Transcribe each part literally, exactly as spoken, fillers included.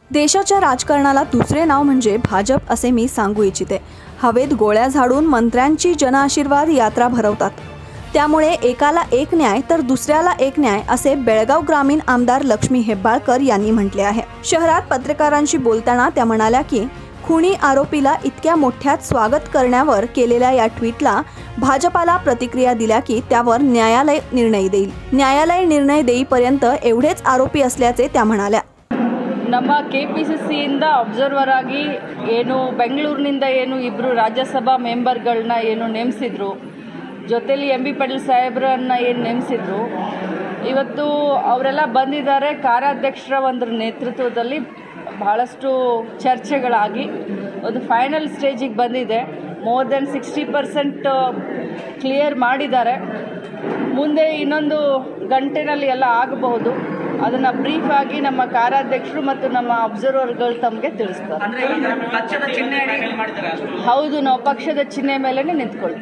देशाच्या राजकारणाला दुसरे नाव म्हणजे भाजप असे मी सांगू इच्छिते। हवेत गोळ्या झाडून मंत्र्यांची जनआशीर्वाद यात्रा भरवतात। त्यामुळे एकाला एक न्याय तर दुसऱ्याला एक न्याय असे बेळगाव ग्रामीण आमदार लक्ष्मी हेब्बाळकर यांनी म्हटले आहे। शहरात पत्रकारांशी बोलताना त्या म्हणाल्या की खुनी आरोपीला इतक्या मोठ्यात स्वागत करण्यावर केलेल्या या ट्विटला भाजपाला प्रतिक्रिया दिल्या की त्यावर न्यायालय निर्णय देईल। न्यायालय निर्णय देईपर्यंत एवढेच आरोपी असल्याचे त्या म्हणाल्या। ನಮ್ಮ ಕೆಪಿಸಿಸಿಯಿಂದ ಅಬ್ಸರ್ವರ್ ಆಗಿ ಏನು ಬೆಂಗಳೂರಿನಿಂದ ಏನು ಇಬ್ಬರು ರಾಜ್ಯಸಭಾ ಮೆಂಬರ್ಗಳನ್ನ ಏನು ನೇಮಿಸಿದ್ರು, ಜೊತೆಲಿ ಎಂ ಬಿ ಪಾಟೀಲ್ ಸಾಹೇಬ್ರನ್ನ ಏನು ನೇಮಿಸಿದ್ರು, ಇವತ್ತು ಅವರೆಲ್ಲ ಬಂದಿದ್ದಾರೆ। ಕಾರ್ಯಾಧ್ಯಕ್ಷರ ಒಂದು ನೇತೃತ್ವದಲ್ಲಿ ಬಹಳಷ್ಟು ಚರ್ಚೆಗಳಾಗಿ ಒಂದು ಫೈನಲ್ ಸ್ಟೇಜಿಗೆ ಬಂದಿದೆ। More than sixty percent clear ಮಾಡಿದ್ದಾರೆ। ಮುಂದೆ ಇನ್ನೊಂದು ಗಂಟೆನಲ್ಲಿ ಎಲ್ಲ ಆಗಬಹುದು। ಅದನ್ನು ಬ್ರೀಫ್ ಆಗಿ ನಮ್ಮ ಕಾರ್ಯಾಧ್ಯಕ್ಷರು ಮತ್ತು ನಮ್ಮ ಅಬ್ಸರ್ವರ್ಗಳು ತಮಗೆ ತಿಳಿಸ್ತಾರೆ। ಹೌದು, ನಾವು ಪಕ್ಷದ ಚಿಹ್ನೆ ಮೇಲೆ ನಿಂತ್ಕೊಳ್ತೀವಿ।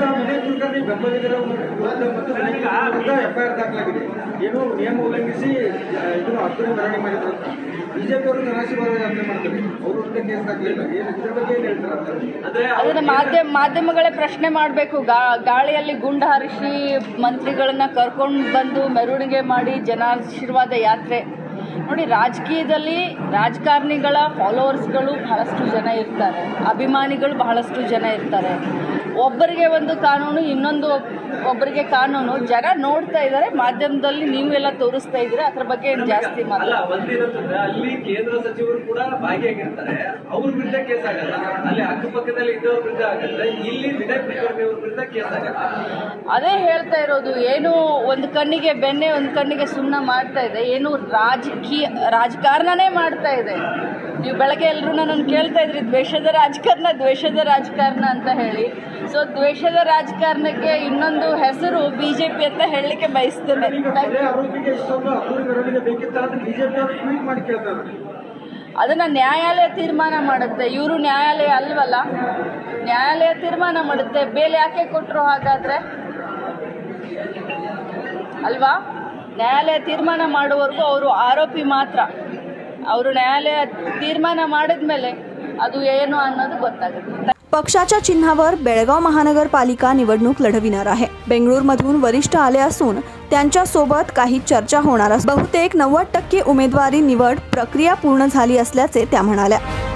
ಅದನ್ನ ಮಾಧ್ಯಮ ಮಾಧ್ಯಮಗಳೇ ಪ್ರಶ್ನೆ ಮಾಡಬೇಕು। ಗಾಳಿಯಲ್ಲಿ ಗುಂಡು ಹಾರಿಸಿ ಮಂತ್ರಿಗಳನ್ನ ಕರ್ಕೊಂಡು ಬಂದು ಮೆರವಣಿಗೆ ಮಾಡಿ ಜನಾಶೀರ್ವಾದ ಯಾತ್ರೆ ನೋಡಿ। ರಾಜಕೀಯದಲ್ಲಿ ರಾಜಕಾರಣಿಗಳ ಫಾಲೋವರ್ಸ್ಗಳು ಬಹಳಷ್ಟು ಜನ ಇರ್ತಾರೆ, ಅಭಿಮಾನಿಗಳು ಬಹಳಷ್ಟು ಜನ ಇರ್ತಾರೆ। ಒಬ್ಬರಿಗೆ ಒಂದು ಕಾನೂನು, ಇನ್ನೊಂದು ಒಬ್ಬರಿಗೆ ಕಾನೂನು, ಜನ ನೋಡ್ತಾ ಇದ್ದಾರೆ। ಮಾಧ್ಯಮದಲ್ಲಿ ನೀವೆಲ್ಲ ತೋರಿಸ್ತಾ ಇದ್ದೀರಾ, ಅದ್ರ ಬಗ್ಗೆ ಜಾಸ್ತಿ ಮಾತಾಡ್ತಾರೆ। ಅಲ್ಲಿ ಕೇಂದ್ರ ಸಚಿವರು ಕೂಡ ಭಾಗಿಯಾಗಿರ್ತಾರೆ, ಅವ್ರ ವಿರುದ್ಧ ಕೇಸ್ ಆಗಲ್ಲ, ಅಲ್ಲಿ ಅಕ್ಕಪಕ್ಕದಲ್ಲಿ ಇದ್ದವ್ರ ವಿರುದ್ಧ ಆಗುತ್ತೆ, ಇಲ್ಲಿ ವಿನಯ್ ಕುಲಕರ್ಣಿ ಅವ್ರ ವಿರುದ್ಧ ಕೇಸ್ ಆಗಲ್ಲ। ಅದೇ ಹೇಳ್ತಾ ಇರೋದು, ಏನು ಒಂದು ಕಣ್ಣಿಗೆ ಬೆಣ್ಣೆ ಒಂದು ಕಣ್ಣಿಗೆ ಸುಣ್ಣ ಮಾಡ್ತಾ ಇದೆ, ಏನು ರಾಜಕೀಯ ರಾಜಕಾರಣನೇ ಮಾಡ್ತಾ ಇದೆ। ನೀವು ಬೆಳಗ್ಗೆ ಎಲ್ಲರೂ ನನ್ನನ್ನು ಕೇಳ್ತಾ ಇದ್ರಿ ದ್ವೇಷದ ರಾಜಕಾರಣ ದ್ವೇಷದ ರಾಜಕಾರಣ ಅಂತ ಹೇಳಿ। ಸೊ ದ್ವೇಷದ ರಾಜಕಾರಣಕ್ಕೆ ಇನ್ನೊಂದು ಹೆಸರು ಬಿಜೆಪಿ ಅಂತ ಹೇಳಲಿಕ್ಕೆ ಬಯಸ್ತೇನೆ। ಅದನ್ನ ನ್ಯಾಯಾಲಯ ತೀರ್ಮಾನ ಮಾಡುತ್ತೆ, ಇವರು ನ್ಯಾಯಾಲಯ ಅಲ್ವಲ್ಲ, ನ್ಯಾಯಾಲಯ ತೀರ್ಮಾನ ಮಾಡುತ್ತೆ। ಬೇಲ್ ಯಾಕೆ ಕೊಟ್ಟರು ಹಾಗಾದ್ರೆ ಅಲ್ವಾ? ನ್ಯಾಯಾಲಯ ತೀರ್ಮಾನ ಮಾಡುವವರೆಗೂ ಅವರು आरोपी मात्र। ಅವರು न्यायालय ತೀರ್ಮಾನ ಮಾಡಿದ್ಮೇಲೆ ಅದು ಏನು ಅನ್ನೋದು ಗೊತ್ತಾಗುತ್ತೆ। पक्षाच्या चिन्हावर बेळगाव महानगरपालिका निवडणूक लढविणार आहे। बेंगळूरमधून वरिष्ठ आले असून त्यांच्या सोबत काही चर्चा होणार असून बहुतेक नव्वद टक्के उमेदवारी निवड प्रक्रिया पूर्ण झाली असल्याचे त्या म्हणाल्या।